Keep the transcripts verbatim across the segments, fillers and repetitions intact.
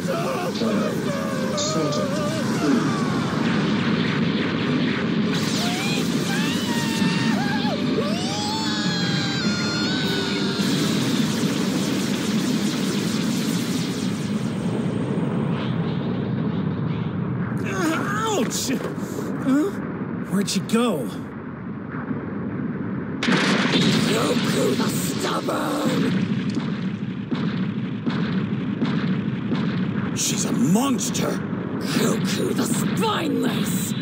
Ouch! Huh? Where'd she go? Goku the Stubborn! She's a monster! Goku the Spineless!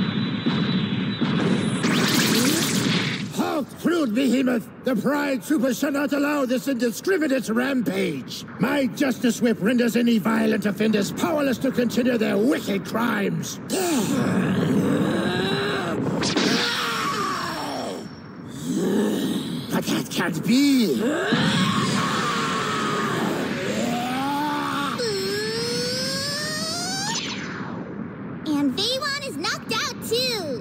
Halt, crude behemoth! The Pride Super shall not allow this indiscriminate rampage! My Justice Whip renders any violent offenders powerless to continue their wicked crimes! But that can't be! And V one is knocked out too!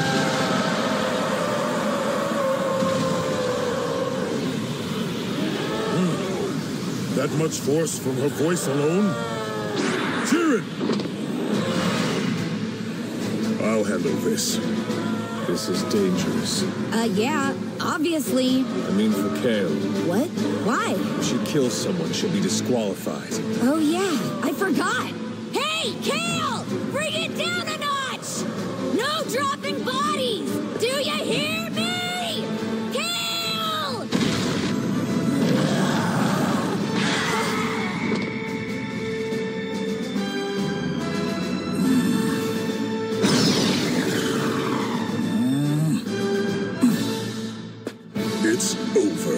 That much force from her voice alone? Jiren! I'll handle this. This is dangerous. Uh, yeah, obviously. I mean for Kale. What? Why? If she kills someone, she'll be disqualified. Oh, yeah, I forgot. Hey, Kale! Bring it down a notch! No dropping bodies! Do you hear me? Kale! It's over.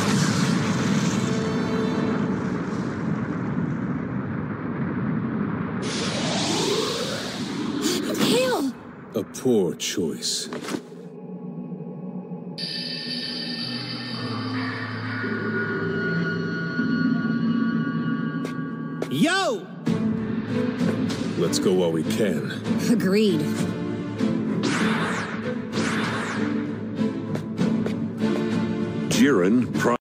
Kale! A poor choice. Yo! Let's go while we can. Agreed. Jiren.